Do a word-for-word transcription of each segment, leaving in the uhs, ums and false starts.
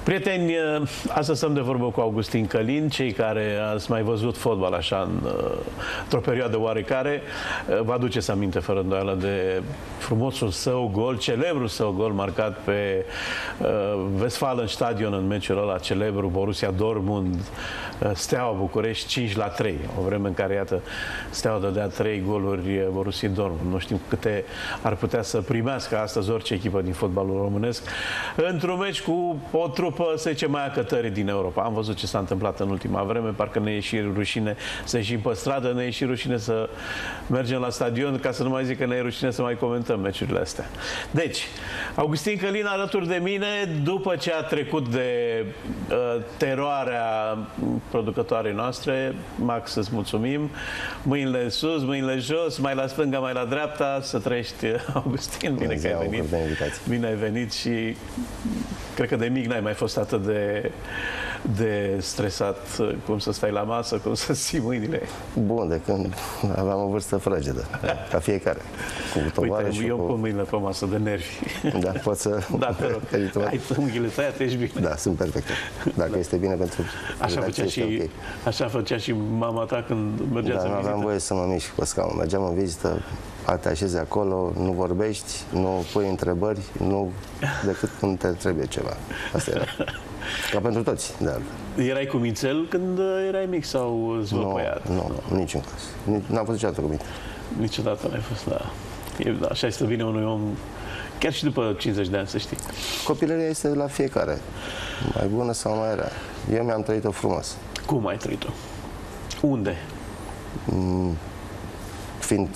Prieteni, astăzi stăm de vorbă cu Augustin Călin. Cei care ați mai văzut fotbal așa în, într-o perioadă oarecare, vă aduceți aminte fără îndoială de frumosul său gol, celebrul său gol marcat pe uh, Westfalenstadion în meciul ăla celebru Borussia Dortmund Steaua București cinci la trei. O vreme în care, iată, Steaua dădea trei goluri Borussia Dortmund. Nu știm câte ar putea să primească astăzi orice echipă din fotbalul românesc într-un meci cu o trupă, să zicem, mai acătării din Europa. Am văzut ce s-a întâmplat în ultima vreme, parcă ne e și rușine să ieșim pe stradă, ne e și rușine să mergem la stadion, ca să nu mai zic că ne e rușine să mai comentăm meciurile astea. Deci, Augustin Călin alături de mine, după ce a trecut de uh, teroarea producătoarei noastre. Max, îți mulțumim. Mâinile sus, mâinile jos, mai la stânga, mai la dreapta. Să trăiești, Augustin. Bine că ai venit. Bine ai venit și cred că de mic n-ai mai fost atât de, de stresat cum să stai la masă, cum să ții mâinile. Bun, de când aveam o vârstă fragedă, ca fiecare. Cu Uite, eu cu... pun mâinile pe masă de nervi. Da, poți să... Da, te rog. Ai unghiile tăiate, ești bine. Da, sunt perfecte. Dacă da. este bine pentru... Așa făcea, și, okay. așa făcea și mama ta când mergeați da, în vizită? Da, nu aveam voie să mă mișc pe scaun. Mergeam în vizită, te așezi acolo, nu vorbești, nu pui întrebări, nu decât când te trebuie ceva. Asta era. Ca pentru toți, da. Erai cu mințel când erai mic sau zvăpăiat? Nu, nu, nu, niciun caz. N-am fost niciodată cu minte. Niciodată n-ai fost, da. E, da. Așa este bine unui om, chiar și după cincizeci de ani, să știi. Copilăria este la fiecare, mai bună sau mai rea. Eu mi-am trăit-o frumos. Cum ai trăit-o? Unde? Mm, fiind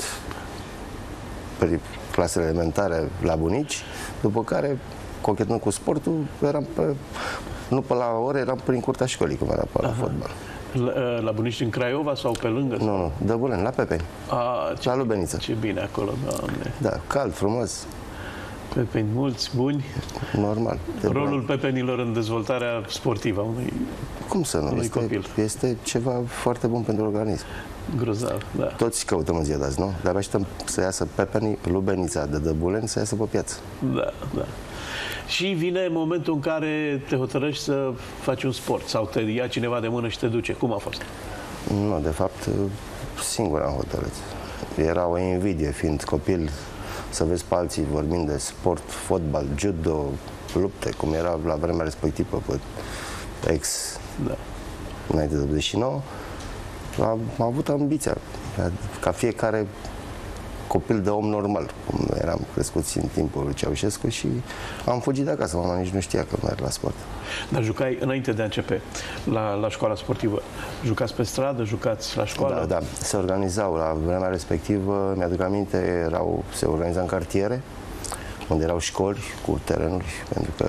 pe clasele elementare la bunici, după care, cochetând cu sportul, eram pe, nu pe la ore, eram prin curtea școlii, cum era pe la fotbal. La, la bunici în Craiova sau pe lângă? Nu, nu, Dăbulen, la Pepeni, A, ce, la Lubeniță. Ce bine acolo, Doamne. Da, cald, frumos. Pepeni mulți, buni. Normal. Rolul bun. pepenilor în dezvoltarea sportivă a unui, Cum să nu? unui Este, copil. Este ceva foarte bun pentru organism. Grozav, da. Toți căutăm în ziua de azi, nu? Dar așteptăm să iasă Pepenii, Lubenița de Dăbulen, să iasă pe piață. Da, da. Și vine momentul în care te hotărăști să faci un sport sau te ia cineva de mână și te duce. Cum a fost? Nu, de fapt, singur am hotărât. Era o invidie, fiind copil, să vezi pe alții vorbind de sport, fotbal, judo, lupte, cum era la vremea respectivă pe ex, da. Înainte de optzeci și nouă. Am, am avut ambiția, ca fiecare copil de om normal, cum eram crescuți în timpul lui Ceaușescu, și am fugit de acasă. Mama nici nu știa că merg la sport. Dar jucai înainte de a începe la, la școala sportivă? Jucați pe stradă, jucați la școală? Da, da. Se organizau la vremea respectivă, mi-aduc aminte, erau, se organiza în cartiere, unde erau școli cu terenuri, pentru că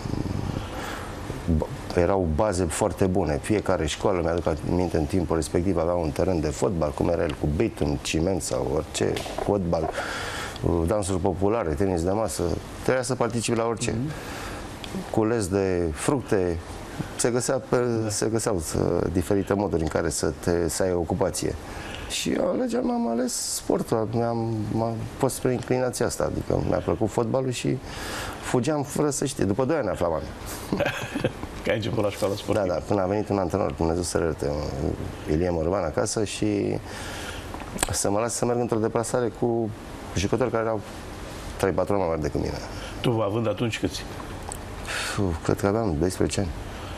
erau baze foarte bune. Fiecare școală, mi-aduc aminte, în timpul respectiv avea un teren de fotbal, cum era el, cu bitum, ciment sau orice, fotbal, dansuri populare, tenis de masă. Trebuia să participi la orice. Mm-hmm. Cules de fructe, se, găsea pe, da. se găseau diferite moduri în care să, te, să ai ocupație. Și alegeam, am ales sportul, am fost spre inclinația asta, adică mi-a plăcut fotbalul și fugeam fără să știe. După doi ani aflam ani. Că ai început la școală sportivă. Da, da, până a venit un antrenor, Dumnezeu să rerte, Ilie Morvan acasă, și să mă las să merg într-o deplasare cu jucători care erau trei patru ani mai mari decât mine. Tu, având atunci câți? Uf, cred că aveam doisprezece ani.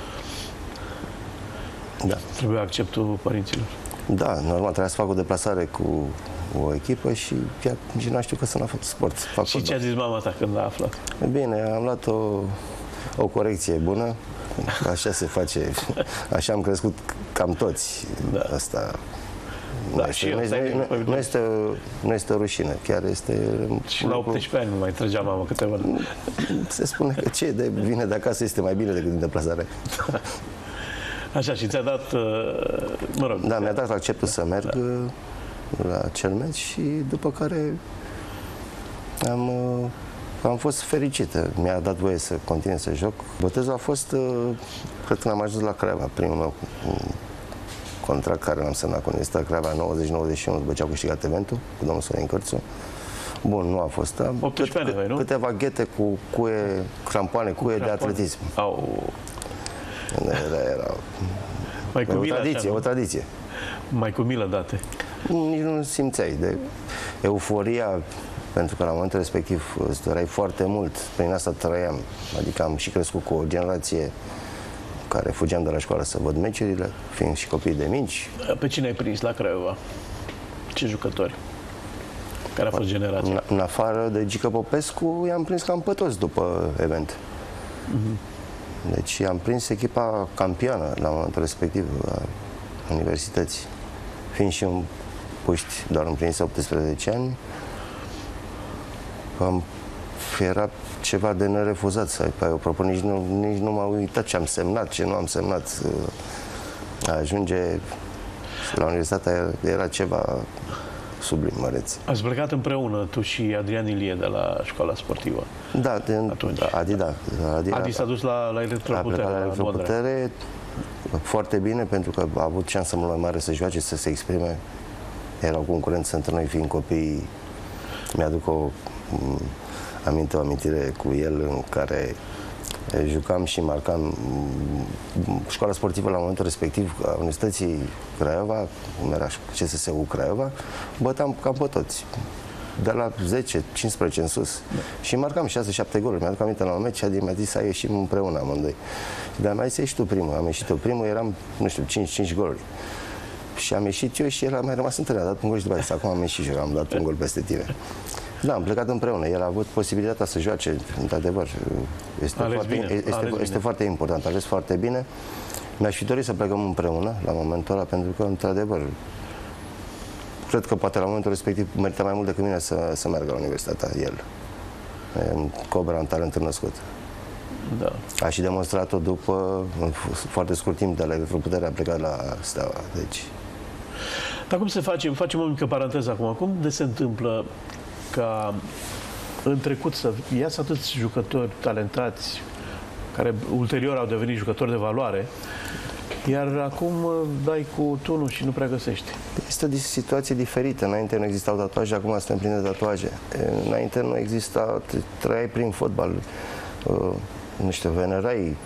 Da. Trebuia acceptul părinților. Da, normal, trebuia să fac o deplasare cu o echipă și chiar nici nu știu că să n-a făcut sport. Fac și ce a zis mama ta când a aflat? Bine, am luat o, o corecție bună, așa se face, așa am crescut cam toți. Da. Asta da, nu, și este, nu, este, nu, nu, este, nu este o rușine, chiar este... Și la optsprezece ani nu mai trăgea mama câteva. Se spune că ce de vine de acasă este mai bine decât din deplasare. Așa, și ți-a dat, mă rog... Da, mi-a dat acceptul să merg da. la acel meci și după care am, am fost fericită. Mi-a dat voie să continui să joc. Botezul a fost, cred că am ajuns la Craiova, primul meu contract care l-am semnat cu Universitatea Craiova nouăzeci nouăzeci și unu, după ce au câștigat eventul cu domnul Sorin Cărțu. Bun, nu a fost. optsprezece ani, nu? Câteva ghete cu cuie, crampoane, cuie de atletism. Au... Era, era Mai cu o milă, tradiție, așa, o tradiție. Mai cu milă date. Nici nu simțeai de euforia, pentru că la momentul respectiv îți doreai foarte mult, prin asta trăiam. Adică am și crescut cu o generație care fugeam de la școală să văd meciurile, fiind și copii de mici. Pe cine ai prins la Craiova? Ce jucători? Care a fost generația? În, în afară de Gică Popescu, i-am prins cam pe toți după event. Uh-huh. Deci am prins echipa campioană la momentul respectiv a universității. Fiind și un puști, doar împlinise optsprezece ani, am, era ceva de nerefuzat să ai o propunere. Nici nu, nici nu m-am uitat ce am semnat, ce nu am semnat. A ajunge la universitatea era ceva sublim, măreț. Ați plecat împreună, tu și Adrian Ilie, de la școala sportivă. Da, de, Adi, da. Adi, Adi s-a dus la, la Electroputere. La, la Electroputere, foarte bine, pentru că a avut șansă mult mai mare să joace, să se exprime. Era o concurență între noi, fiind copii. Mi-aduc o aminte, o amintire cu el în care jucam și marcam. Școala sportivă la momentul respectiv a Universității Craiova, cum era C S S U Craiova, băteam cam pe toți. De la zece cincisprezece în sus. Da. Și marcam șase șapte goluri. Mi-aduc aminte la un meci, Adi mi-a zis să ieșim împreună amândoi. Dar mi-a zis, ieși tu primul. Am ieșit eu primul, eram, nu știu, cinci cinci goluri. Și am ieșit eu și el a mai rămas întâlnit. A dat un gol și după aceea, acum am ieșit și eu, am dat un gol peste tine. Da, am plecat împreună. El a avut posibilitatea să joace, într-adevăr. Este, foarte, este, este foarte important. A ales foarte bine. Mi-aș fi dorit să plecăm împreună la momentul ăla, pentru că, într-adevăr, cred că poate la momentul respectiv merita mai mult decât mine să, să meargă la universitatea, el. În Cobra, un talent născut. Da. A și demonstrat-o după foarte scurt timp de la Electroputere, a plecat la Steaua. Deci... Dar cum se face? Facem o mică paranteză acum. Cum de se întâmplă ca în trecut să iasă atâți jucători talentați, care ulterior au devenit jucători de valoare, iar acum dai cu tunul și nu prea găsești? Este o situație diferită. Înainte nu existau tatuaje, acum suntem plini de tatuaje. Înainte nu exista, trăiai prin fotbal, nu știu, venerai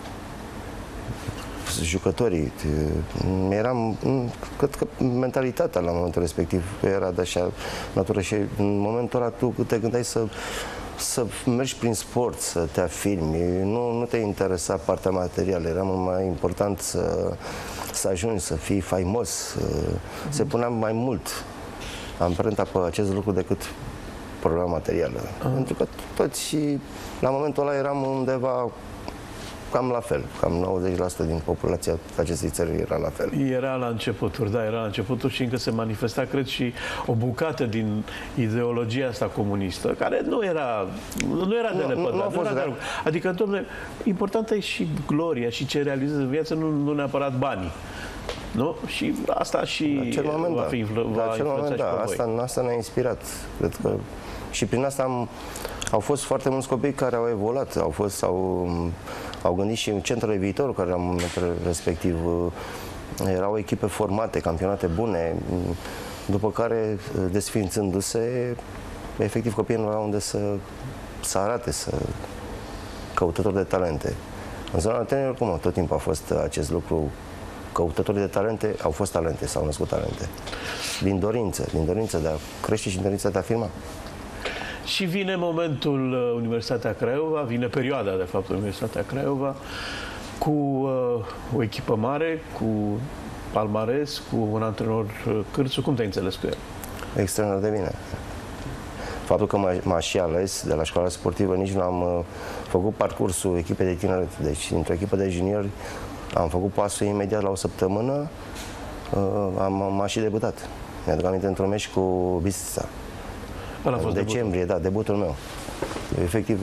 jucătorii. Eram, cred că mentalitatea la momentul respectiv era de așa natură și în momentul ăla tu te gândeai să să mergi prin sport, să te afirmi, nu, nu te interesa partea materială, era mult mai important să, să ajungi, să fii faimos, mm-hmm. Se punea mai mult amprenta pe acest lucru decât problema materială. Mm-hmm. Pentru că toți, la momentul ăla eram undeva cam la fel, cam nouăzeci la sută din populația acestei țări era la fel. Era la începuturi, da, era la începuturi și încă se manifesta, cred, și o bucată din ideologia asta comunistă, care nu era, nu era de lepădat. Nu, nu, nu era de... Adică, dom'le, importantă e și gloria și ce realizezi în viață, nu, nu neapărat banii. Nu? Și asta și acel moment, va da. fi influ- va acel moment, da. Asta, asta ne-a inspirat. Cred că și prin asta am, au fost foarte mulți copii care au evoluat, au fost, au, au gândit și în centrele viitor, care am respectiv erau echipe formate, campionate bune, după care, desființându-se, efectiv copiii nu aveau unde să, să arate, să căutători de talente. În zona antrenelor, cum tot timpul a fost acest lucru, căutătorii de talente au fost talente, s-au născut talente. Din dorință, din dorință de a crește și din dorința de a afirma. Și vine momentul Universitatea Craiova, vine perioada, de fapt, Universitatea Craiova, cu uh, o echipă mare, cu palmares, cu un antrenor Cârțu. Cum te-ai înțeles cu el? Extraordinar de bine. Faptul că m-a și ales de la școala sportivă, nici nu am uh, făcut parcursul echipei de tineret. Deci, într-o echipă de juniori, am făcut pasul imediat la o săptămână, uh, am, am și debutat. Mi-aduc aminte într-un meci cu Bistrița. Ăla a fost în decembrie, debutul. da, debutul meu. Efectiv...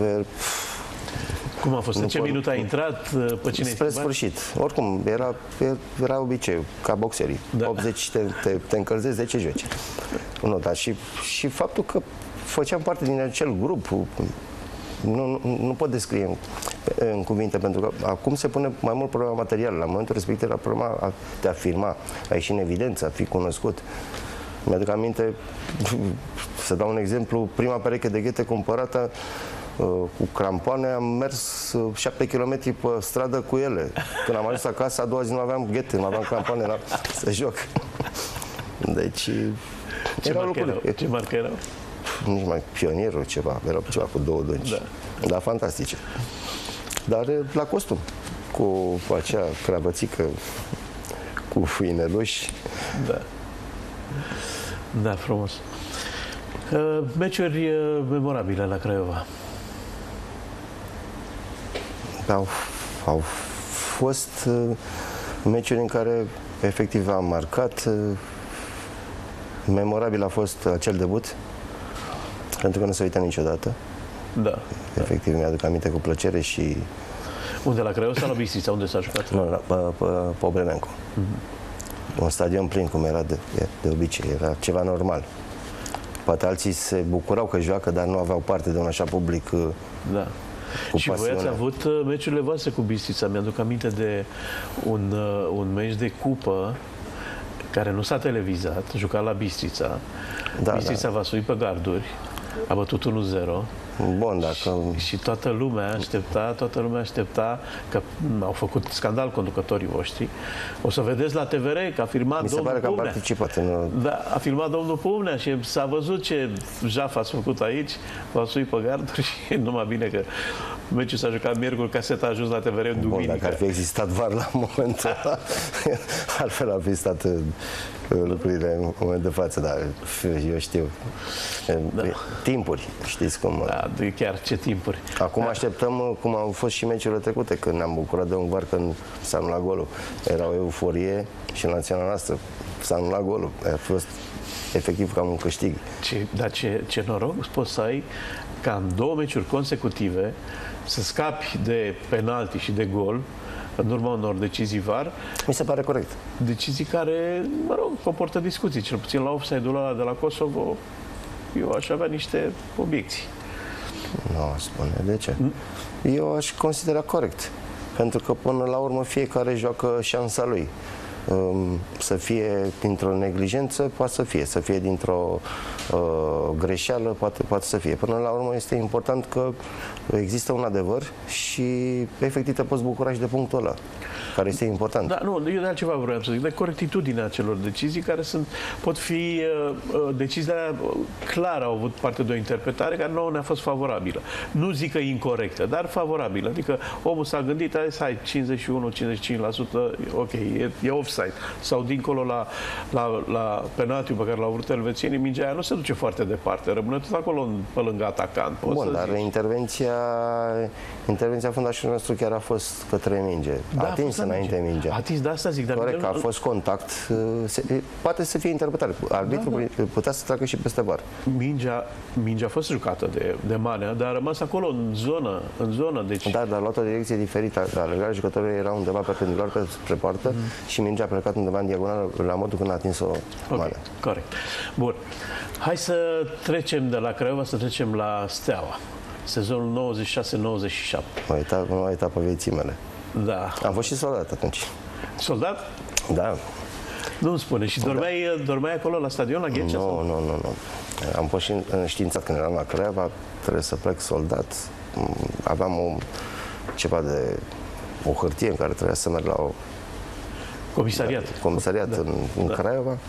Cum a fost? În ce minut ai intrat? Pe cine spre sfârșit. Oricum, era, era obiceiul, ca boxerii. Da. optzeci te, te, te încălzezi, zece joci. Nu, dar și, și faptul că făceam parte din acel grup, nu, nu, nu pot descrie în, în cuvinte, pentru că acum se pune mai mult problema materială. La momentul respectiv era problema de a afirma, a ieși în evidență, a fi cunoscut. Mi-aduc aminte, să dau un exemplu, prima pereche de ghete cumpărată cu crampoane, am mers șapte kilometri pe stradă cu ele. Când am ajuns acasă, a doua zi nu aveam ghete, nu aveam crampoane la, să joc. Deci, ce erau marcă lucruri. erau? Ce marcă erau? Nici mai pionierul ceva, erau ceva cu două dungi. Da. Dar fantastice. Dar la costum, cu acea cravățică, cu ineluși. Da. Da, frumos. Uh, meciuri uh, memorabile la Craiova. Au, au fost uh, meciuri în care efectiv am marcat. Uh, memorabil a fost acel debut, pentru că nu se uită niciodată. Da. Efectiv, da. Mi-aduc aminte cu plăcere și... Unde, la Craiova sau la Bistrița? Unde s-a jucat? Nu, la, pe, pe, pe Obremencu. Mm-hmm. Un stadion plin, cum era de, de obicei, era ceva normal. Poate alții se bucurau că joacă, dar nu aveau parte de un așa public. Da. Cu și voi ați avut meciurile voastre cu Bistrița. Mi-aduc aminte de un, un meci de cupă care nu s-a televizat, jucat la Bistrița. Da, Bistrița da. v-a suit pe garduri, a bătut unu zero. Bun, dacă... Și, și toată lumea aștepta, toată lumea aștepta, că au făcut scandal conducătorii voștri. O să vedeți la T V R că a filmat Mi se domnul pare că Pumnea. am participat. Nu... Da, a filmat domnul Pumnea și s-a văzut ce jaf ați făcut aici, v-a suit pe garduri și numai bine că meciul s-a jucat miercuri, caseta a ajuns la T V R în duminică. Bun, dacă ar fi existat V A R la momentul ăla, altfel ar fi stat lucrurile în moment de față, dar eu știu. Da. Timpuri, știți cum... Da, chiar ce timpuri. Acum da. așteptăm, cum au fost și meciurile trecute, când ne-am bucurat de un V A R când s-a anulat golul. Era o euforie și în națiunea noastră s-a anulat golul. A fost efectiv cam un câștig. Ce, dar ce, ce noroc poți să ai ca în două meciuri consecutive să scapi de penalti și de gol în urma unor decizii V A R. Mi se pare corect. Decizii care, mă rog, comportă discuții. Cel puțin la offside-ul ăla de la Kosovo, eu aș avea niște obiecții. Nu aș spune. De ce? Mm? Eu aș considera corect. Pentru că până la urmă fiecare joacă șansa lui. Să fie dintr-o neglijență, poate să fie. Să fie dintr-o uh, greșeală, poate, poate să fie. Până la urmă este important că există un adevăr și efectiv te poți bucura și de punctul ăla, care este important. Da, nu, eu de altceva vreau să zic, de corectitudinea acelor decizii care sunt, pot fi uh, deciziile clar au avut parte de o interpretare care nouă ne-a fost favorabilă. Nu zic că incorectă, dar favorabilă. Adică omul s-a gândit, hai să ai cincizeci și unu cincizeci și cinci la sută, ok, e, e offside. Sau dincolo la, la, la penaltiul pe care l-au vrut elvețienii, mingea aia nu se duce foarte departe, rămâne tot acolo pe lângă atacant. Bun, dar zici. intervenția intervenția fundașului nostru chiar a fost către minge. A Da, atins înainte mingea. Atins, de asta zic. Dar corect, a fost contact. Se, poate să fie interpretare. Arbitrul da, da. putea să treacă și peste V A R. Mingea, mingea a fost jucată de, de Manea, dar a rămas acolo în zonă. În zonă deci... Da, dar a luat o direcție diferită. Alergarea jucătorului era undeva perpendicular spre poartă mm. și mingea a plecat undeva în diagonală la modul când a atins-o okay, Manea. Corect. Bun. Hai să trecem de la Craiova, să trecem la Steaua. Sezonul nouăzeci și șase nouăzeci și șapte. O etapă, o etapă vieții mele. Da. Am fost și soldat atunci. Soldat? Da. Nu-mi spune. Și dormeai, da. dormeai acolo la stadion, la Ghencea? Nu, nu, nu, nu. Am fost și înștiințat când eram la Craiova, trebuie să plec soldat. Aveam o, ceva de o hârtie în care trebuia să merg la o comisariat. Da, comisariat da. în, în da. Craiova.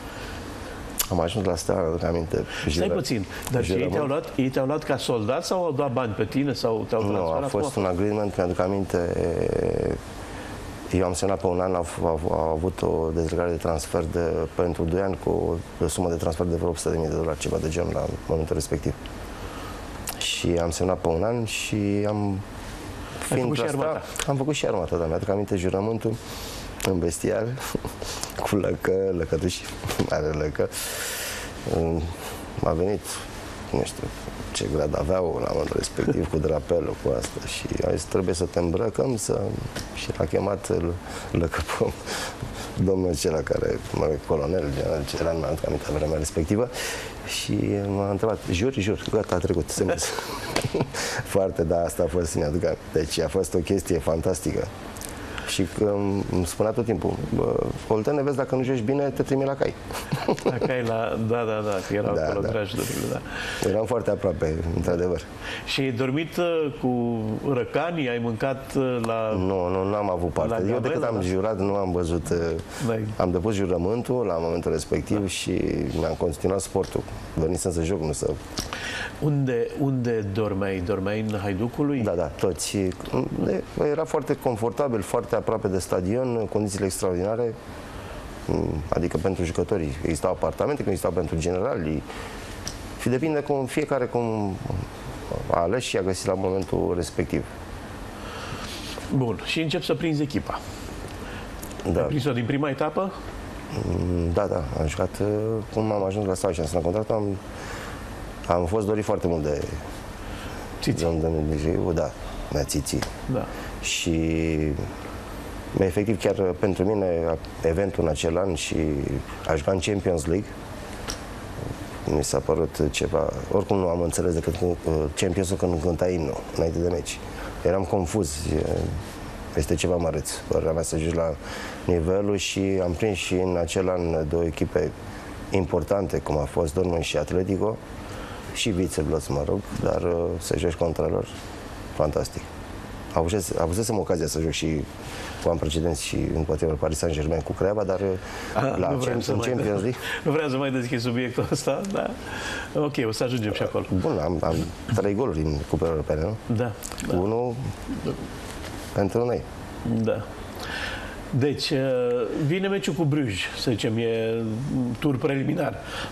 Am ajuns la Steaua, aduc aminte. Stai puțin, dar și ei te-au luat, ei te-au luat ca soldat sau au dat bani pe tine sau te-au transferat? Nu, a fost un agreement, mi-aduc aminte. Eu am semnat pe un an, au, au, au avut o dezlegare de transfer de, pentru doi ani cu o, o sumă de transfer de vreo opt sute de mii de dolari, ceva de genul la momentul respectiv. Și am semnat pe un an și am... Ai făcut și armata? Am făcut și armata, dar mi-aduc aminte jurământul în bestiar, cu lăcă, lăcătuși, mare lăcă. M-a venit, nu știu ce grad aveau la modul respectiv, cu drapelul, cu asta. Și a zis, trebuie să te îmbrăcăm, să... Și l-a chemat lăcăpăm domnul acela care, mă rog, colonel, general, ce era, nu mi-am aminte la vremea respectivă. Și m-a întrebat, jur, jur, gata, a trecut, se Foarte, da, asta a fost, mi-aduc. Deci a fost o chestie fantastică. Și că îmi spunea tot timpul, Oltene, vezi, dacă nu joci bine, te trimi la cai. La cai, la... da, da, da, că erau Da, acolo da. grajdurile, da. Eram foarte aproape, într-adevăr. Și ai dormit uh, cu răcanii, ai mâncat uh, la... Nu, nu, n-am avut parte. La Eu decât Gavel, am da? jurat, nu am văzut... uh, N-ai- Am depus jurământul la momentul respectiv și mi-am continuat sportul. Venisem să joc, nu să... Unde, unde dormeai? Dormeai în Haiducului? Da, da, toți. De- Era foarte confortabil, foarte aproape de stadion, condițiile extraordinare, adică pentru jucătorii. Existau apartamente, când existau pentru generali. Și depinde cum fiecare cum a ales și a găsit la momentul respectiv. Bun. Și încep să prinzi echipa. Da, Ai prins-o din prima etapă? da, da, am jucat, uh, cum am ajuns la stau și am semnat contractul, am, am fost dorit foarte mult de Țiți. domnul Dumnezeu, da, mi-a țițit. Da. Și efectiv chiar pentru mine eventul în acel an și a juca în Champions League mi s-a părut ceva, oricum nu am înțeles decât Champions-ul când cânta imnul înainte de meci. Eram confuz, este ceva măreț, părerea mea, să joci la nivelul și am prins și în acel an două echipe importante, cum a fost Dortmund și Atletico și Vițeblos, mă rog, dar să joci contra lor, fantastic. Avusesem ocazia să joc și cu an precedenți și împotriva Paris Saint-Germain cu Craiova, dar A, la nu vreau să mai Champions League... Nu vreau să mai deschid subiectul ăsta, da. Ok, o să ajungem și acolo. Bun, am, am trei goluri în Cupa Europeană, nu? Da, da, Unul pentru noi. da. Deci, uh, vine meciul cu Bruges, să zicem, e tur preliminar.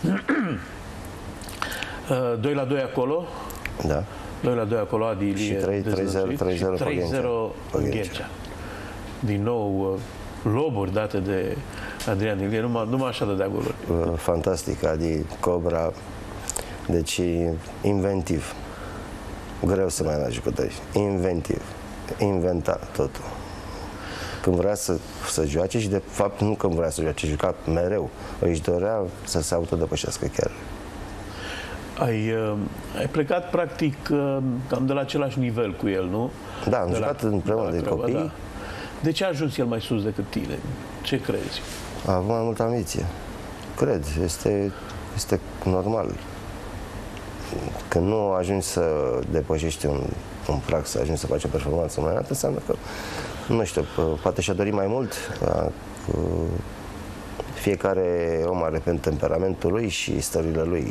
Uh, doi la doi acolo, Da. doi la doi acolo, Adi Ilie Și trei- trei zero, dezlățuit, trei zero și pe trei zero Ghencea. în Ghencea. Din nou, uh, loburi date de Adrian Ilie, numai, numai așa dădea goluri. Uh, Fantastic, Adi Cobra. Deci, inventiv. Greu să mai ai la jucători. Inventiv. Inventa totul. Când vrea să, să joace și de fapt nu când vrea să joace, juca mereu. Își dorea să se autodepășească chiar. Ai, uh, ai plecat practic uh, cam de la același nivel cu el, nu? Da, am De jucat la- împreună de la de Craiova, copii. da. De ce a ajuns el mai sus decât tine? Ce crezi? A avut mai multă ambiție. Cred, este, este normal. Când nu ajungi să depășești un, un prag, să ajungi să faci o performanță mai înaltă, înseamnă că, nu știu, poate și-a dorit mai mult. Da, cu fiecare om are pe temperamentul lui și stările lui.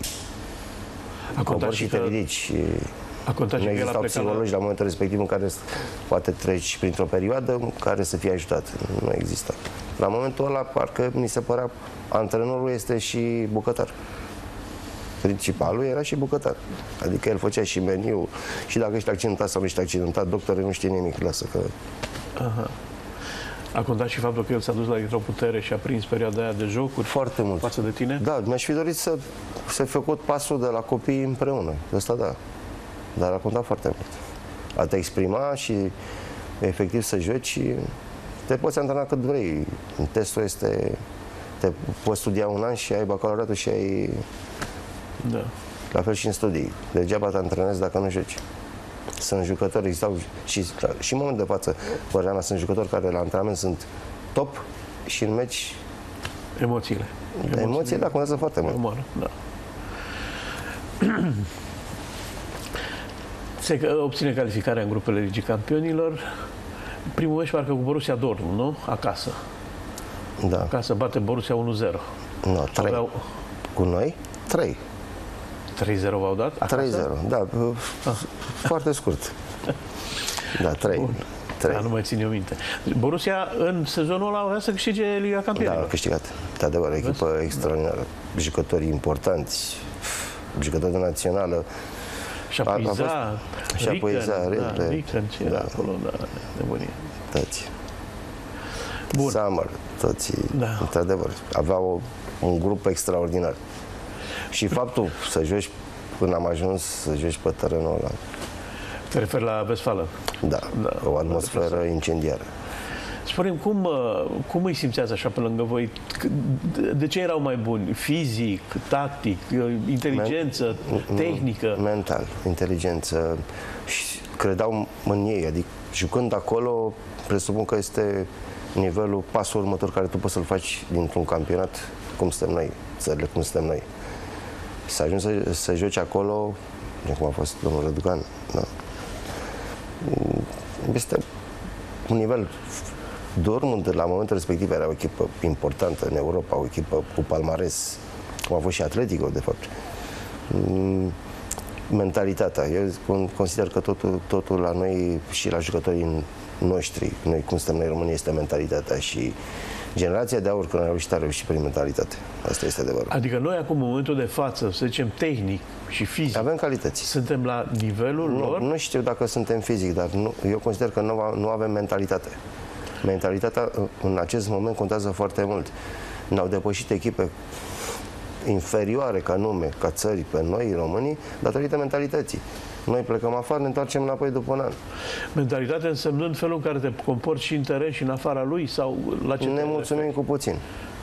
A contat Cobor și și te că, ridici. Și a contat și nu că el a existau plecat la... psihologi la momentul respectiv în care poate treci printr-o perioadă în care să fie ajutat. Nu există. La momentul ăla, parcă mi se părea, antrenorul este și bucătar. Principalul era și bucătar. Adică el făcea și meniu, și dacă ești accidentat sau nu ești accidentat, doctorul nu știe nimic, lasă că... Aha. A contat și faptul că el s-a dus la electroputere și a prins perioada aia de jocuri Foarte mult. față de tine? Da, mi-aș fi dorit să se făcut pasul de la copii împreună. Ăsta da. Dar a contat foarte mult. A te exprima și efectiv să joci și te poți antrena cât vrei. Testul este... Te poți studia un an și ai bacalaureatul și ai... Da. La fel și în studii. Degeaba te antrenezi dacă nu joci. Sunt jucători, existau și, și în momentul de față, părerea mea, sunt jucători care la antrenament sunt top și în meci Emoțiile. emoțiile, da, contează foarte mult. Umană, da. Se că obține calificarea în grupele Ligii Campionilor. Primul meci parcă cu Borussia Dortmund, nu? Acasă. Da. Acasă bate Borussia unu zero. No, trei. Aveau... Cu noi? trei. trei zero v-au dat? Acasă? trei zero, da. Foarte scurt. Da, trei. Da, nu mai țin eu minte. Borussia în sezonul ăla avea să câștige Liga Da, Campionilor. a câștigat. De adevăr, echipă extraordinară. Jucători importanți, jucători de națională. Și A- a Apuiza, fost- și Apuiza, da, Riedle. Ricken, ce era Da. acolo, da, nebunie. Toți. Bun. Samar, toți, Da. într-adevăr, aveau un grup extraordinar. Și faptul să joci, până am ajuns să joci pe terenul ăla, Te referi la Westfalen. da, Da, o atmosferă incendiară. Spune-mi, cum, cum îi simțeați așa pe lângă voi? De ce erau mai buni? Fizic, tactic, inteligență, Men tehnică? Mental, inteligență. Și credeau în ei, adică jucând acolo, presupun că este nivelul, pasul următor care tu poți să-l faci dintr-un campionat, cum suntem noi, țările cum suntem noi. Să ajungi să, să joci acolo, cum a fost domnul Răducan, da. Este un nivel. Dortmund, la momentul respectiv, era o echipă importantă în Europa, o echipă cu palmares, cum a fost și Atletico, de fapt. Mentalitatea. Eu consider că totul, totul la noi și la jucătorii noștri, noi cum suntem noi români, este mentalitatea și generația de aur, când a reușit, a reușit prin mentalitate. Asta este adevărul. Adică noi acum, în momentul de față, să zicem tehnic și fizic, avem calități. Suntem la nivelul nu, lor? Nu știu dacă suntem fizic, dar nu, eu consider că nu, nu avem mentalitate. Mentalitatea în acest moment contează foarte mult. Ne-au depășit echipe inferioare ca nume, ca țări pe noi, românii, datorită mentalității. Noi plecăm afară, ne întoarcem înapoi după un an. Mentalitatea însemnând felul în care te comporți și în teren și în afara lui? Sau la ce ne mulțumim cu puțin.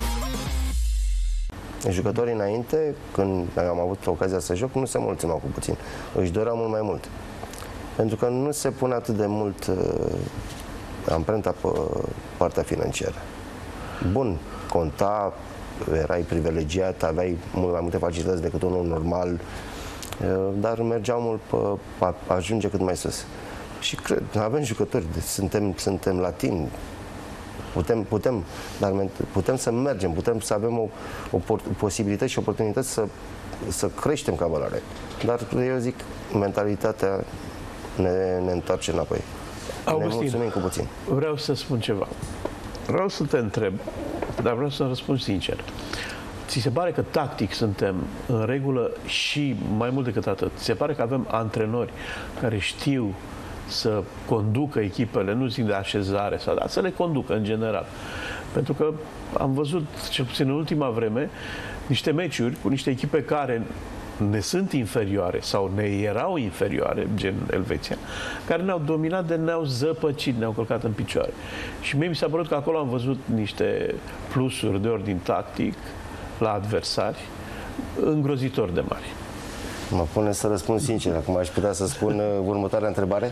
Jucătorii înainte, când am avut ocazia să joc, nu se mulțumeau cu puțin. Își doreau mult mai mult. Pentru că nu se pune atât de mult uh, amprenta pe partea financiară. Bun, conta, erai privilegiat, aveai mult mai multe facilități decât unul normal, dar mergeau mult pe a ajunge cât mai sus. Și cred, avem jucători, suntem, suntem latini, putem, putem, dar putem să mergem, putem să avem o, o posibilitate și oportunități să, să creștem ca valoare. Dar eu zic, mentalitatea ne, ne întoarce înapoi. Augustin, ne mulțumim cu puțin. Vreau să spun ceva. Vreau să te întreb, dar vreau să răspund sincer. Ți se pare că tactic suntem în regulă și mai mult decât atât? Ți se pare că avem antrenori care știu să conducă echipele, nu zic de așezare, sau da, să le conducă în general? Pentru că am văzut, cel puțin în ultima vreme, niște meciuri cu niște echipe care ne sunt inferioare sau ne erau inferioare, gen Elveția, care ne-au dominat, de ne-au zăpăcit, ne-au călcat în picioare. Și mie mi s-a părut că acolo am văzut niște plusuri de ordin tactic la adversari îngrozitor de mari. Mă pune să răspund sincer. Acum aș putea să spun uh, următoarea întrebare.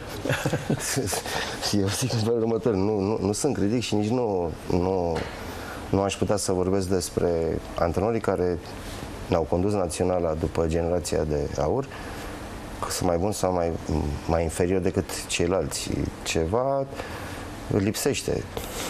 Eu zic următor. Nu, nu, nu sunt critic și nici nu, nu, nu aș putea să vorbesc despre antrenorii care ne-au condus naționala după generația de aur, că sunt mai buni sau mai, mai inferior decât ceilalți. Ceva lipsește.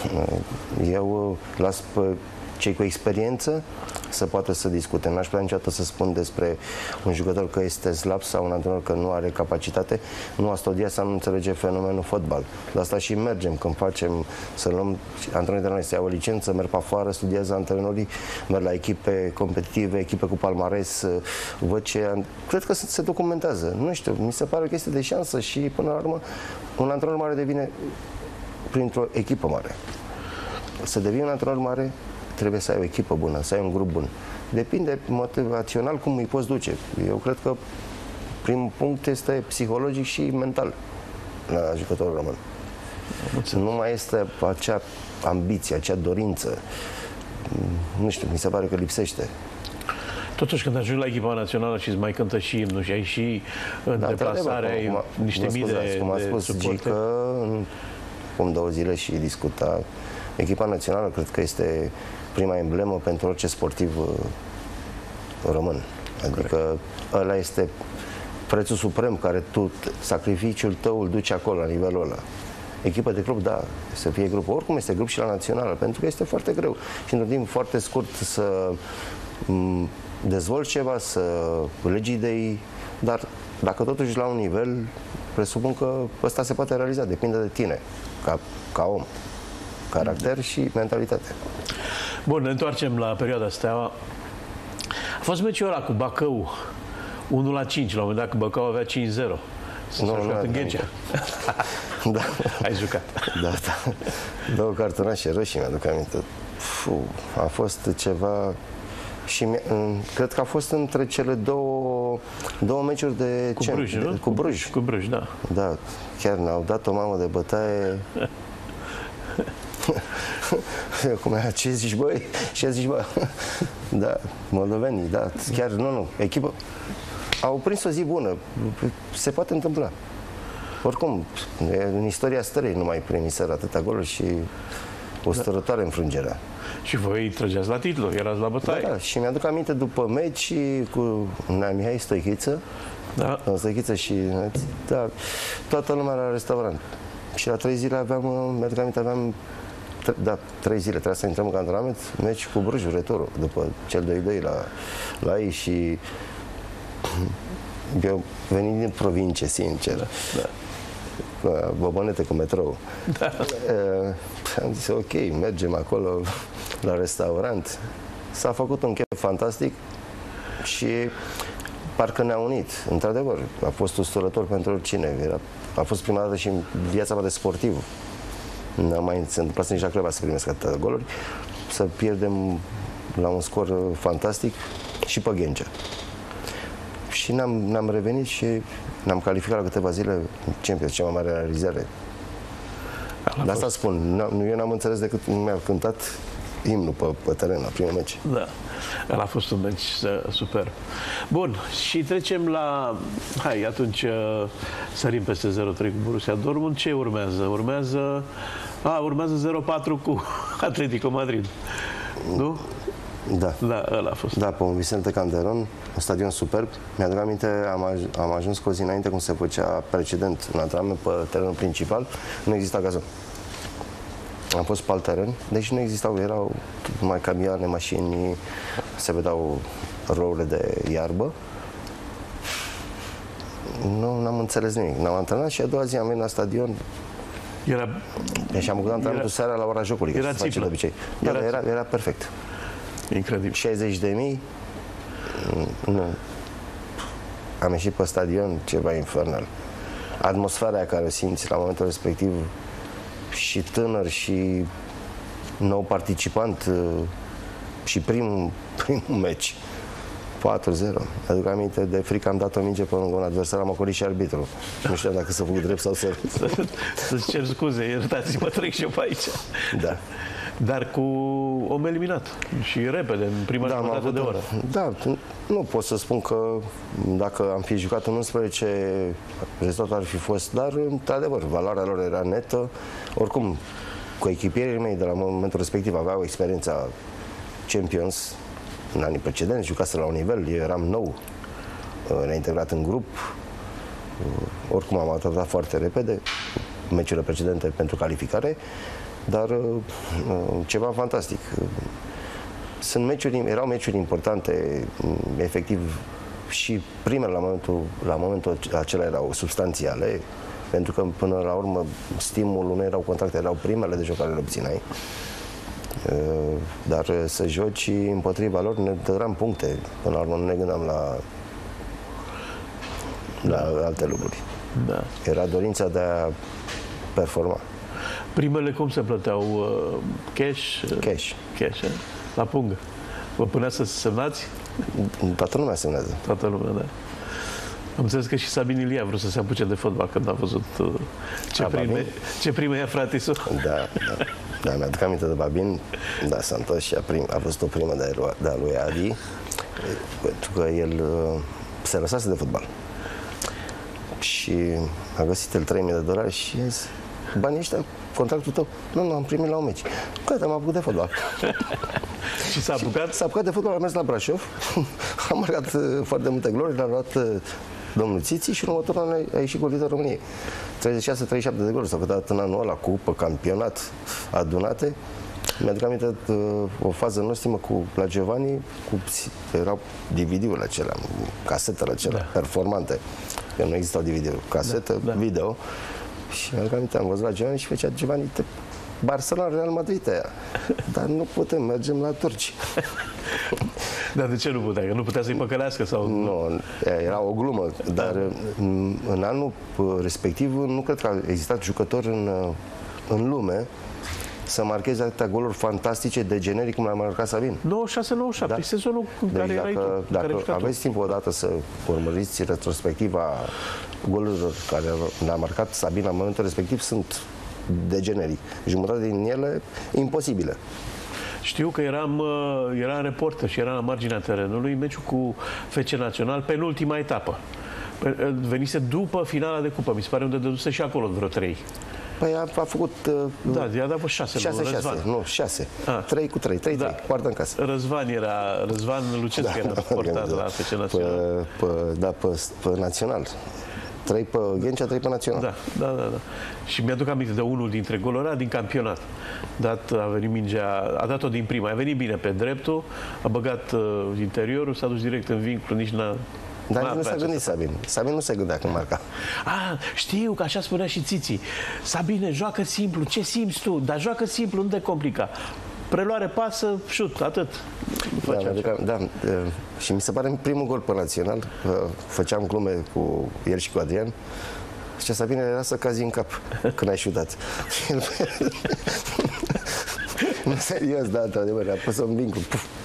Eu las pe cei cu experiență să poată să discute. N-aș putea niciodată să spun despre un jucător că este slab sau un antrenor că nu are capacitate. Nu a studiat sau nu înțelege fenomenul fotbal. De asta și mergem când facem, să luăm antrenorii de noi să iau o licență, merg pe afară, studiază antrenorii, merg la echipe competitive, echipe cu palmares, văd ce... Cred că se documentează. Nu știu, mi se pare o chestie de șansă și până la urmă un antrenor mare devine printr-o echipă mare. Să devii un antrenor mare, trebuie să ai o echipă bună, să ai un grup bun. Depinde motivațional cum îi poți duce. Eu cred că primul punct este psihologic și mental la jucătorul român. Nu mai este acea ambiție, acea dorință. Nu știu, mi se pare că lipsește. Totuși, când ajungi la echipa națională și îți mai cântă și imnul și ai și în da, deplasare, ai cum, niște mii de, cum a spus de suporte. Cum două zile și discuta, echipa națională cred că este prima emblemă pentru orice sportiv român. Adică corect. Ăla este prețul suprem care tu, sacrificiul tău îl duci acolo, la nivelul ăla. Echipă de club, da, să fie grup. Oricum este grup și la națională, pentru că este foarte greu. Și într-un timp foarte scurt să dezvolți ceva, să legi idei, dar dacă totuși la un nivel, presupun că ăsta se poate realiza, depinde de tine, ca, ca om. Caracter și mentalitate. Bun, ne întoarcem la perioada Steaua. A fost meciul ăla cu Bacău, unu la cinci, la un moment dat, că Bacău avea cinci zero. S-a jucat în Ghencea. Da. Ai jucat. Da, da. Două cartonașe roșii, mi-aduc aminte. Fuh, a fost ceva... Și cred că a fost între cele două, două meciuri de... Cu Bruj, nu? Cu Bruj. Cu Bruj, da. Da, chiar ne-au dat o mamă de bătaie. Cum e, ce zici, băi? Ce zici, bă? Da, moldovenii, da, chiar, nu, nu, echipă. Au prins o zi bună, se poate întâmpla. Oricum, în istoria stării nu mai primiseră atâtea goluri și o stărătoare înfrângerea. Și voi trăgeați la titlu, erați la bătaie. Da, da, și mi-aduc aminte după meci cu Nea Mihai Stoichiță, da. Stoichiță și da, toată lumea la restaurant. Și la trei zile aveam, mi-aduc aminte, aveam da, trei zile, trebuia să intrăm în antrenament, meci cu Brujul, returul, după cel doi doi la, la ei și eu venind din provincie, sincer, da, da. Bobonete cu metrou. Da. Uh, am zis, ok, mergem acolo la restaurant. S-a făcut un chef fantastic și parcă ne-a unit. Într-adevăr, a fost usturător pentru oricine. Era, a fost prima dată și în viața mea de sportiv. Nu am mai se întâmplat nici la Craiova să primesc atâtea goluri, să pierdem la un scor fantastic și pe Ghencea. Și ne-am ne-am revenit și ne-am calificat la câteva zile în Champions, cea mai mare realizare. De asta spun, eu n-am înțeles decât mi-a cântat imnul pe, pe teren la primul meci. Da, ăla a fost un meci super. Bun, și trecem la... Hai, atunci sărim peste zero trei cu Borussia Dortmund. Ce urmează? Urmează... A, urmează zero patru cu Atletico Madrid. Nu? Da. Da, ăla a fost. Da, pe un Vicente Calderon, un stadion superb. Mi-aduc aminte, am, aj am ajuns cu o zi înainte, cum se făcea precedent în antrenament pe terenul principal. Nu exista gazon. Am fost pe alt teren, deci nu existau, erau numai camioane, mașini, se vedeau rourile de iarbă. Nu am înțeles nimic. N-am antrenat și a doua zi am venit la stadion. Era... Deci am făcut antrenamentul seara la ora jocului. Era țiplă. De obicei. Era, era, era perfect. Incredibil. șaizeci de mii. Nu. Am ieșit pe stadion, ceva infernal. Atmosfera care o simți la momentul respectiv, și tânăr și nou participant, și primul, primul meci. patru zero. Aduc aminte, de frică am dat o minge pe un adversar, am ocolit și arbitru. Nu știu dacă să făcut drept sau să... Să-ți cer scuze, iertați-mă, trec și eu pe aici. Da. Dar cu om eliminat și repede, în prima da, jumătate de oră. Da, nu pot să spun că dacă am fi jucat în unsprezece, rezultatul ar fi fost, dar, într-adevăr, valoarea lor era netă. Oricum, cu echipierii mei de la momentul respectiv aveau experiența Champions în anii precedenți, jucase la un nivel, eu eram nou, ne-a integrat în grup, oricum am atacat foarte repede meciurile precedente pentru calificare, dar ceva fantastic. Sunt meciuri, erau meciuri importante, efectiv, și primele la momentul, la momentul acela erau substanțiale, pentru că până la urmă stimulul nu erau contracte, erau primele de joc care le obțineai. Dar să joci împotriva lor ne dădeam puncte. Până la urmă nu ne gândeam la, la da. alte lucruri. Da. Era dorința de a performa. Primele cum se plăteau? Cash? Cash. Cash, la pungă. Vă punea să semnați? Toată lumea semnează. Toată lumea, da. Am înțeles că și Sabin Ilie a vrut să se apuce de fotbal când a văzut ce, a, prime, ce prime ia fratisul. Da, da. Da, mi-aduc aminte de Babin, da, s-a întors și a, prim, a văzut o primă de, de a lui Adi, pentru că el uh, se lăsase de fotbal. Și a găsit el trei mii de dolari și a zis, banii ăștia, contractul tău? Nu, nu, am primit la un meci. Gata, m-am apucat de fotbal. Și s-a apucat? S-a apucat de fotbal, a mers la Brașov, a marcat uh, foarte multe glori, l-a luat uh, domnul Țiții și în următorul an a ieșit golitor României. treizeci și șase treizeci și șapte de goluri s-au câtat în anul ăla, cupă, campionat, adunate. Mi-aduc aminte uh, o fază nostimă cu la Giovanni, cu, erau D V D-urile acelea, casetele acelea, da. performante, că nu existau D V D-uri, casetă, da, da. video. Și mi-aduc aminte, am văzut la Giovanni și făcea Giovanni, te... Barcelona, Real Madrid aia. Dar nu putem, mergem la turci. Dar de ce nu putea? Că nu putea să-i păcălească? Sau... Nu, era o glumă. Dar în anul respectiv nu cred că a existat jucători în, în lume să marcheze atâtea goluri fantastice de generic cum l-a marcat Sabin. nouăzeci și șase nouăzeci și șapte, da? Sezonul în deci care dacă, erai tu. Dacă care aveți timp odată să urmăriți retrospectiva golurilor care l-a marcat Sabin la momentul respectiv, sunt degeneric. Jumătate din ele imposibile. Știu că eram, eram reporter și eram la marginea terenului, meciul cu F C Național, penultima etapă. Venise după finala de cupă, mi se pare, unde dăduse și acolo vreo trei. Păi a, a făcut... Uh, da, i-a dat șase, șase, nu, șase, nu, șase. A. Trei cu trei, trei, da. trei, poartă în casă. Răzvan era, Răzvan Lucescu da, era da, portat da. la F C Național. Pe, pe, da, pe, pe Național. Trei pe Ghencea, trei pe Național. Da, da, da, da. Și mi-aduc aminte de unul dintre goluri ăla din campionat. Dat, a venit mingea, a dat-o din prima, a venit bine pe dreptul, a băgat uh, interiorul, s-a dus direct în vincul, nici n-a... Dar nici nu s-a gândit Sabin. Sabin nu se gândea când marca. Ah, știu că așa spunea și Țiții. Sabine, joacă simplu, ce simți tu? Dar joacă simplu, nu te complica. Preluare, pasă, șut, atât. Da, adică, da, și mi se pare primul gol pe Național, făceam glume cu el și cu Adrian. Și Sabine era să cazi în cap când ai șutat. Serios, da, într-adevăr, a pus un vincul.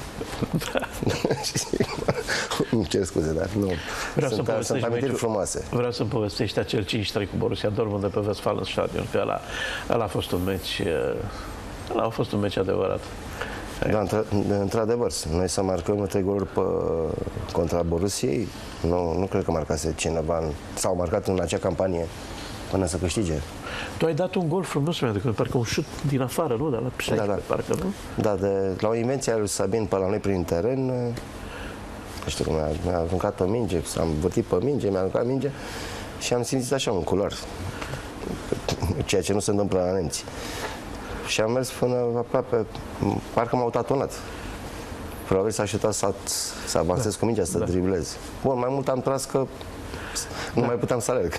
Îmi cer scuze, dar nu. Vreau sunt, să sunt amintiri frumoase. Vreau să-mi povestești acel cinci trei cu Borussia Dortmund de pe Westfalenstadion, că ăla, ăla a fost un meci, ăla a fost un meci adevărat. Da, într-adevăr, noi să marcăm trei goluri pe, contra Borussiei, nu, nu cred că marcase cineva, s-au marcat în acea campanie până să câștige. Tu ai dat un gol frumos, mi-aduc, parcă un șut din afară, nu? De la șaisprezece, da, da. parcă, nu? Da, de, la o invenție a lui Sabin pe la noi prin teren, nu știu cum, mi-a, mi-a aruncat o minge, s-a învârtit pe minge, mi-a aruncat minge și am simțit așa un culor, ceea ce nu se întâmplă la nemți. Și am mers până aproape, parcă m-au tatonat. Probabil s-a ajutat să, să avansez da. cu mingea, să da. driblez. Bun, mai mult am tras că nu da. mai puteam să alerg.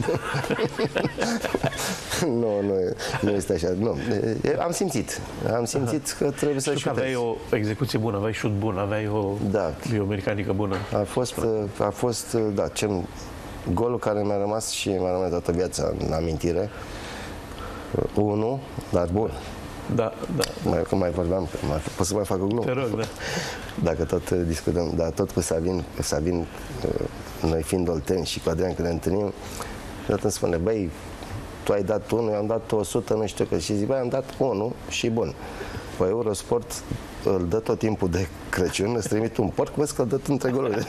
nu, nu, nu este așa. Nu. Am simțit. Am simțit că trebuie să șutez. Aveai o execuție bună, aveai șut bun, aveai o da. biomecanică bună. A fost, a fost da, cel, golul care mi-a rămas și mi-a rămas toată viața în amintire. Unu, dar bun. Da, da. Mai, că mai vorbeam, mai, pot să mai fac o glumă? Te rog, da. Dacă tot discutăm, dar tot cu Sabin, Sabin, noi fiind olteni și cu Adrian când ne întâlnim, tot îmi spune, băi, tu ai dat unul, eu am dat o sută, nu știu că, și zic, băi, am dat unul și bun. Pe Eurosport îl dă tot timpul de Crăciun, îți trimit un porc, vezi că îl dă între goluri.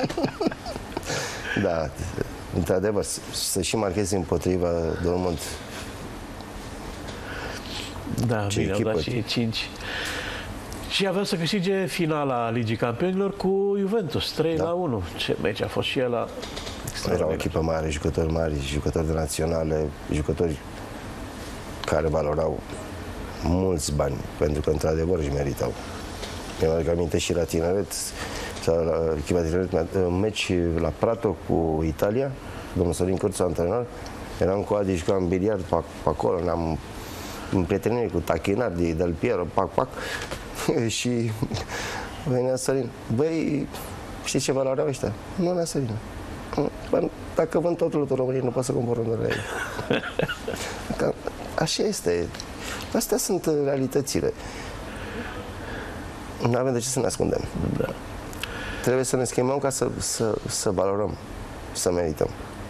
Da, într-adevăr, să și marchezi împotriva Dortmund. Da, ce bine, au dat și cinci. Și aveau să câștige finala Ligii Campionilor cu Juventus, trei la unu. Ce meci a fost și el la... Era o echipă mare, jucători mari, jucători de naționale, jucători care valorau mulți bani, pentru că într-adevăr își meritau. Mi-am aduc aminte și la tineret, sau la echipa tineret, un meci la Prato cu Italia, domnul Sorin Cârțu, antrenor, eram cu Adi, jucam biliard pe acolo, ne-am împrietenit cu Tachinardi, Del Piero, pac, pac, și venea Sorin, băi, știi ce valoreau ăștia? Nu, Nea Sorin. Dacă vând totul în România, nu pot să cumpăr unul la ei. Așa este. Astea sunt realitățile. Nu avem de ce să ne ascundem. Da. Trebuie să ne schimbăm ca să, să, să valorăm, să merităm.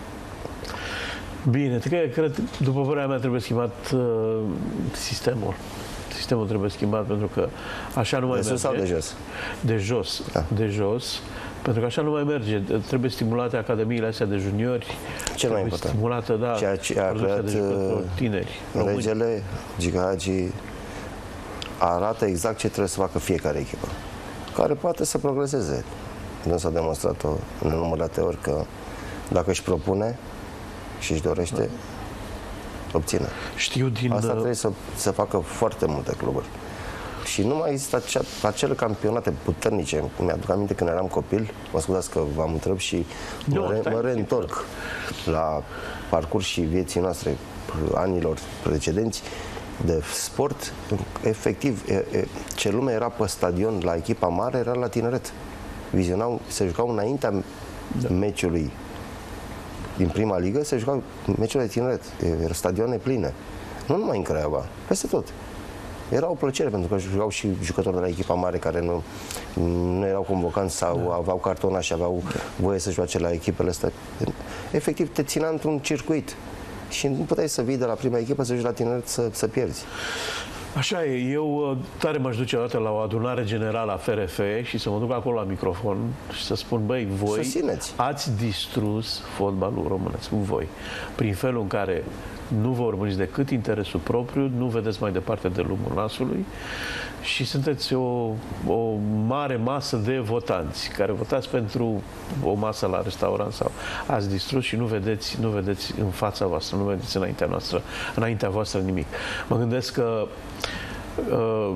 Bine, cred, cred, după părerea mea, trebuie schimbat uh, sistemul. Sistemul trebuie schimbat pentru că așa nu mai merge. De sus sau de jos? De jos. Da. De jos. Pentru că așa nu mai merge. Trebuie stimulate academiile astea de juniori. Cel mai important. Stimulată, da, ceea ce a creat tineri. Regele Giga Hagi arată exact ce trebuie să facă fiecare echipă, care poate să progreseze. Nu s-a demonstrat-o în nenumărate ori că dacă își propune și își dorește, da. obține. Știu din... Asta trebuie să, să facă foarte multe cluburi. Și nu mai există acea, acele campionate puternice. Mi-aduc aminte când eram copil, mă scuzați că v-am întrebat și no, mă, re, mă reîntorc la parcursul vieții noastre, anilor precedenți, de sport. Efectiv, e, e, ce lume era pe stadion la echipa mare era la tineret. Vizionau, se jucau înaintea da. meciului din prima ligă, se jucau meciurile de tineret. Erau stadioane pline. Nu numai în Craiova, peste tot. Era o plăcere pentru că jucau și jucători de la echipa mare care nu, nu erau convocanți sau da. aveau cartonaș și aveau voie să joace la echipele astea. Efectiv, te ținea într-un circuit. și nu puteai să vii de la prima echipă să joci la tineret să, să pierzi. Așa e, eu tare m-aș duce o dată la o adunare generală a F R F și să mă duc acolo la microfon și să spun, băi, voi Susțineți. ați distrus fotbalul românesc, voi, prin felul în care nu vă urmăriți decât interesul propriu, nu vedeți mai departe de lumul nasului și sunteți o, o mare masă de votanți care votați pentru o masă la restaurant sau ați distrus și nu vedeți, nu vedeți în fața voastră, nu vedeți înaintea noastră, înaintea voastră nimic. Mă gândesc că uh,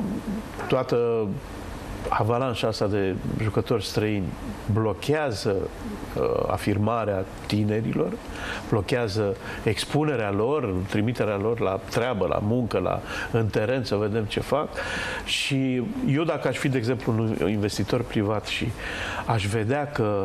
toată avalanșa asta de jucători străini blochează uh, afirmarea tinerilor, blochează expunerea lor, trimiterea lor la treabă, la muncă, la în teren, să vedem ce fac. Și eu, dacă aș fi, de exemplu, un investitor privat și aș vedea că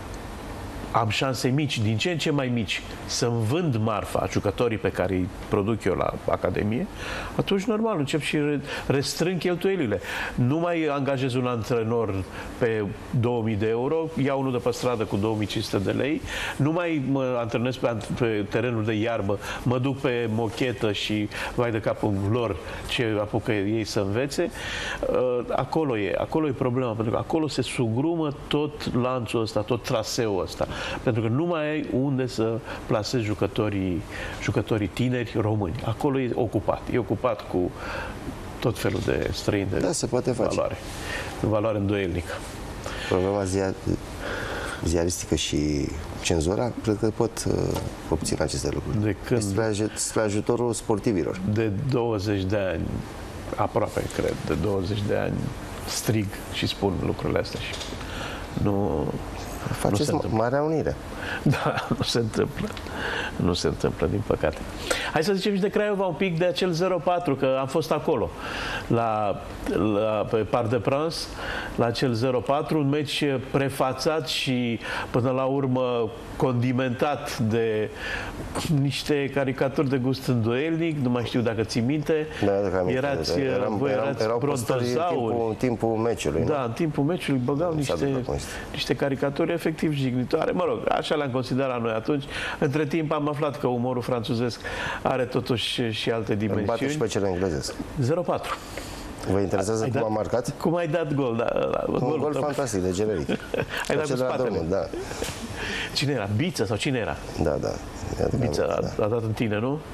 am șanse mici, din ce în ce mai mici, să-mi vând marfa, jucătorii pe care îi produc eu la Academie, atunci, normal, încep și restrâng cheltuielile. Nu mai angajez un antrenor pe două mii de euro, iau unul de pe stradă cu două mii cinci sute de lei, nu mai mă antrenez pe, pe terenul de iarbă, mă duc pe mochetă și vai de capul lor ce apucă ei să învețe. Acolo e, acolo e problema, pentru că acolo se sugrumă tot lanțul ăsta, tot traseul ăsta. Pentru că nu mai ai unde să plasezi jucătorii, jucătorii tineri români. Acolo e ocupat. E ocupat cu tot felul de străini de da, se poate face. valoare. De valoare îndoielnică. Problema ziar, ziaristică și cenzura, cred că pot uh, obține aceste lucruri. De când? Spre, aj spre ajutorul sportivilor. De douăzeci de ani, aproape, cred, de douăzeci de ani, strig și spun lucrurile astea și nu... Faceți Marea Unire. Da, nu se întâmplă. Nu se întâmplă, din păcate. Hai să zicem și de Craiova un pic de acel zero patru, că am fost acolo, la, la, pe Parc de Prince, la acel zero patru, un meci prefațat și, până la urmă, condimentat de niște caricaturi de gust îndoielnic, nu mai știu dacă ții minte. Da, da, erați, eram, voi eram, erați erau postări în timpul, în timpul meciului. Da, nu? în timpul meciului băgau niște, niște caricaturi efectiv jignitoare. Mă rog, așa le-am considerat noi atunci. Între timp am aflat că umorul franțuzesc are totuși și alte dimensiuni. Îl bate și pe cele englezesc. zero patru. Vă interesează cum dat, a marcat? Cum ai dat gol? Da, da, un gol, gol fantastic de generic. Ai dat cu spatele. Domnul, da. Cine era? Biță sau cine era? Da, da. Biță a, da. a dat în tine, nu?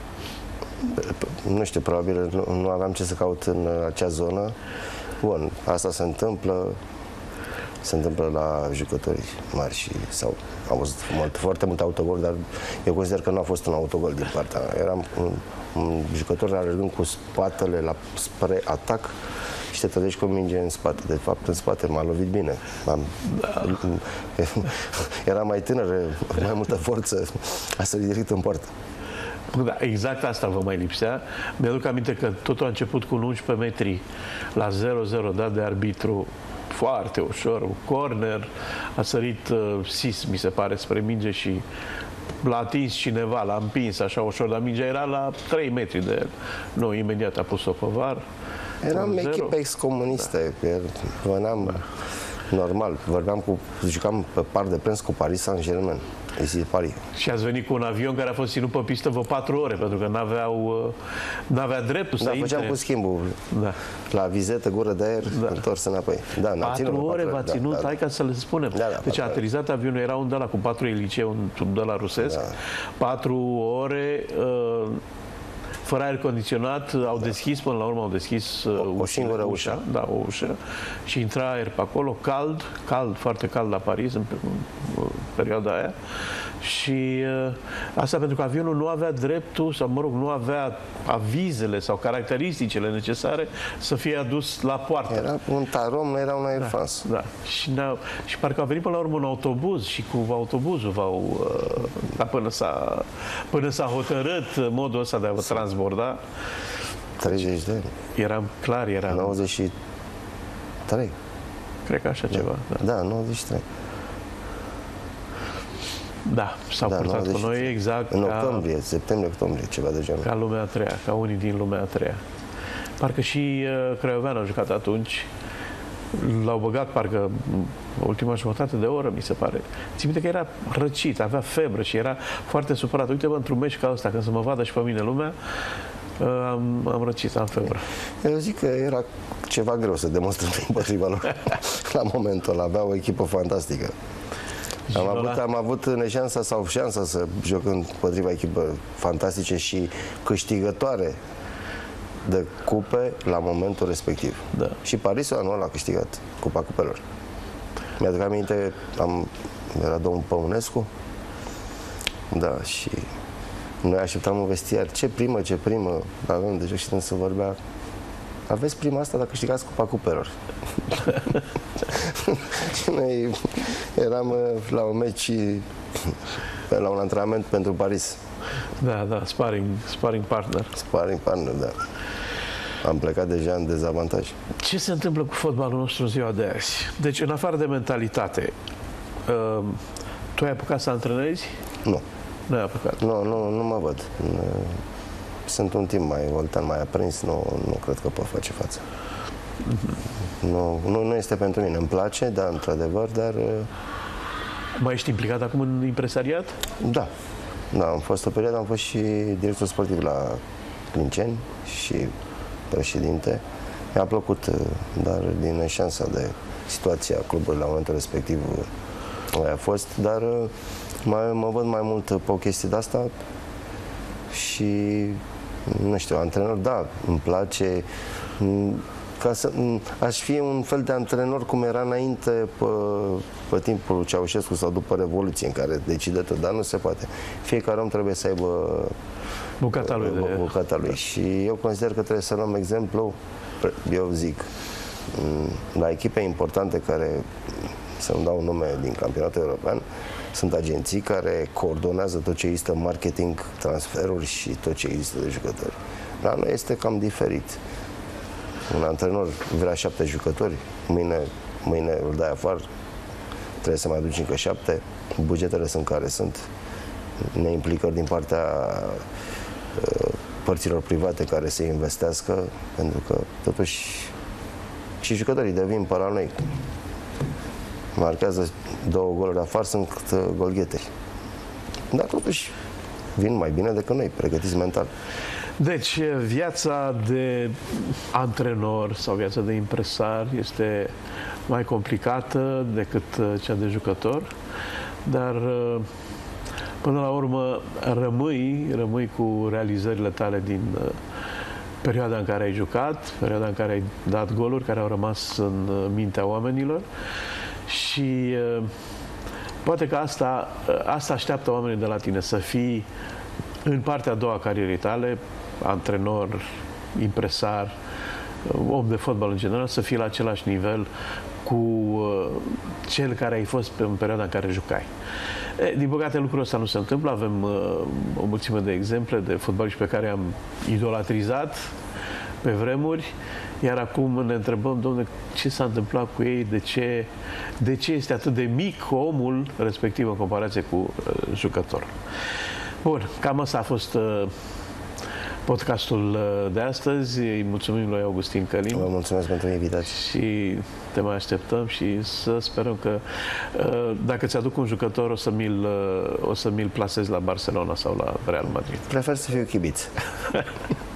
Nu știu, probabil nu, nu aveam ce să caut în acea zonă. Bun, asta se întâmplă. Se întâmplă la jucători mari și sau am văzut mult, foarte multe autogol, dar eu consider că nu a fost un autogol din partea mea. Eram un, un jucător alergând cu spatele la, spre atac și te trădești cu o minge în spate. De fapt, în spate m-a lovit bine. Am, da. Era mai tânăr, mai multă forță, a sărit direct în poartă. Da, exact asta vă mai lipsea. Mi-aduc aminte că totul a început cu unsprezece metri la zero zero dat de arbitru foarte ușor, un corner, a sărit uh, Sis, mi se pare, spre minge și l-a atins cineva, l-a împins așa ușor, dar mingea era la trei metri de el. Nu, imediat a pus-o pe var. Eram echipă excomuniste, da. Veneam da. normal, vorbeam cu, jucam pe Parc de Prince cu Paris Saint-Germain. Paris. Și ați venit cu un avion care a fost ținut pe pistă vreo patru ore, pentru că n-aveau, n-avea dreptul să da, intre. făceam cu schimbul. Da. La vizetă, gură de aer, da. întors înapoi. Da, patru ore v-a ținut, da, hai ca să le spunem. Da, da, deci a aterizat avionul, era un de la cu patru elice, un de la rusesc, da. patru ore... Uh, fără aer condiționat, au deschis, până la urmă au deschis o, o singură ușă. ușa, da, o ușă, și intra aer pe acolo, cald, cald, foarte cald la Paris în, în perioada aia. Și uh, asta pentru că avionul nu avea dreptul, sau mă rog, nu avea avizele sau caracteristicile necesare să fie adus la poartă. Era un tarom, nu era un Air France. Da, da. Și, și parcă a venit până la urmă un autobuz și cu autobuzul v-au, uh, da, până s-a până s-a hotărât modul ăsta de a vă transborda. treizeci de ani. Eram clar, eram... nouăzeci și trei. Cred că așa da. ceva. Da, da, nouăzeci și trei. Da, s-au da, purtat cu noi exact în ca, octombrie, septembrie-octombrie, ceva de genul. Ca lumea a treia, ca unii din lumea a treia. Parcă și uh, Craioveanu a jucat atunci l-au băgat parcă ultima jumătate de oră, mi se pare. Țin minte că era răcit, avea febră și era foarte supărat. Uite, bă, într-un meci ca ăsta, când să mă vadă și pe mine lumea, am, am răcit, am febră. Eu zic că era ceva greu să demonstrăm împotriva lor. La momentul ăla avea o echipă fantastică. Am avut, am avut neșansa sau șansa să joc împotriva echipă fantastice și câștigătoare de cupe la momentul respectiv. Da. Și Parisul anul a câștigat Cupa Cupelor. Mi-aduc aminte, am, era domnul Păunescu, da, și noi așteptam un vestiar, ce primă, ce primă, avem deja și să vorbea, aveți prima asta dacă câștigați Cupa Cupelor. Și noi eram la un meci, la un antrenament pentru Paris. Da, da, sparring, sparring partner. Sparring partner, da. Am plecat deja în dezavantaj. Ce se întâmplă cu fotbalul nostru în ziua de azi? Deci, în afară de mentalitate, uh, tu ai apucat să antrenezi? Nu. Nu ai apucat? Nu, nu, nu mă văd. Sunt un timp mai voltan, mai aprins, nu, nu cred că pot face față. Mm-hmm. nu, nu, nu este pentru mine. Îmi place, da, într-adevăr, dar... Mai ești implicat acum în impresariat? Da. Da, am fost o perioadă, am fost și director sportiv la Clinceni și președinte. Mi-a plăcut, dar din neșansa de situația clubului la momentul respectiv a fost, dar mai, mă văd mai mult pe o chestie de asta și, nu știu, antrenor, da, îmi place, ca să, aș fi un fel de antrenor cum era înainte pe, pe timpul lui Ceaușescu sau după Revoluție, în care decide tot, dar nu se poate. Fiecare om trebuie să aibă bucata lui. De... bucata lui. Și eu consider că trebuie să luăm exemplu, eu zic, la echipe importante care, să-mi dau nume din campionatul european, sunt agenții care coordonează tot ce există marketing, transferuri și tot ce există de jucători. La noi este cam diferit. Un antrenor vrea șapte jucători, mâine, mâine îl dai afară, trebuie să mai aduci încă șapte, bugetele sunt care sunt, neimplicări din partea uh, părților private care se investească, pentru că totuși și jucătorii devin paranoic. Marchează două goluri afară, sunt golgheteri. Dar totuși vin mai bine decât noi, pregătiți mental. Deci, viața de antrenor sau viața de impresar este mai complicată decât cea de jucător, dar până la urmă rămâi, rămâi cu realizările tale din perioada în care ai jucat, perioada în care ai dat goluri, care au rămas în mintea oamenilor și poate că asta, asta așteaptă oamenii de la tine, să fii în partea a doua a carierei tale, antrenor, impresar, om de fotbal în general, să fii la același nivel cu uh, cel care ai fost pe, în perioada în care jucai. E, din păcate, lucrul ăsta nu se întâmplă. Avem uh, o mulțime de exemple de fotbaliști pe care am idolatrizat pe vremuri, iar acum ne întrebăm, dom'le, ce s-a întâmplat cu ei, de ce, de ce este atât de mic omul respectiv în comparație cu uh, jucătorul. Bun, cam asta a fost uh, podcastul de astăzi. Îi mulțumim lui Augustin Călin. Vă mulțumesc pentru invitație. Și te mai așteptăm și să sperăm că dacă ți-aduc un jucător o să mi-l, o să mi-l plasezi la Barcelona sau la Real Madrid. Prefer să fiu chibiț.